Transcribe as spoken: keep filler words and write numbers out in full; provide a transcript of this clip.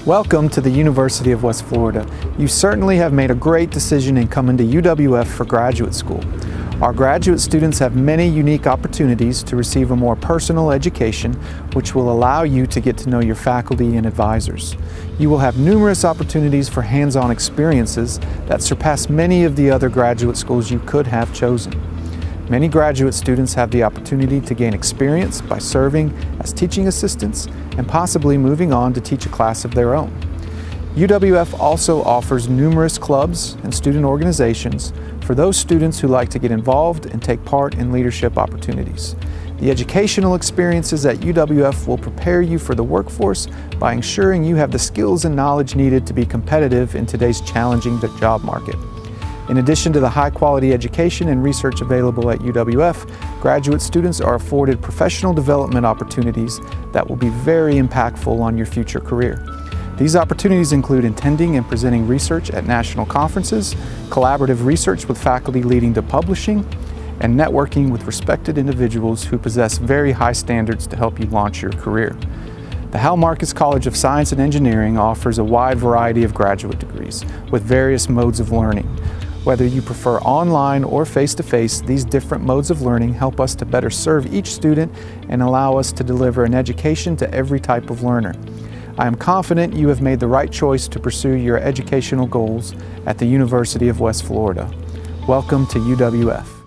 Welcome to the University of West Florida. You certainly have made a great decision in coming to U W F for graduate school. Our graduate students have many unique opportunities to receive a more personal education, which will allow you to get to know your faculty and advisors. You will have numerous opportunities for hands-on experiences that surpass many of the other graduate schools you could have chosen. Many graduate students have the opportunity to gain experience by serving as teaching assistants and possibly moving on to teach a class of their own. U W F also offers numerous clubs and student organizations for those students who like to get involved and take part in leadership opportunities. The educational experiences at U W F will prepare you for the workforce by ensuring you have the skills and knowledge needed to be competitive in today's challenging job market. In addition to the high-quality education and research available at U W F, graduate students are afforded professional development opportunities that will be very impactful on your future career. These opportunities include attending and presenting research at national conferences, collaborative research with faculty leading to publishing, and networking with respected individuals who possess very high standards to help you launch your career. The Hmcse College of Science and Engineering offers a wide variety of graduate degrees with various modes of learning. Whether you prefer online or face-to-face, these different modes of learning help us to better serve each student and allow us to deliver an education to every type of learner. I am confident you have made the right choice to pursue your educational goals at the University of West Florida. Welcome to U W F.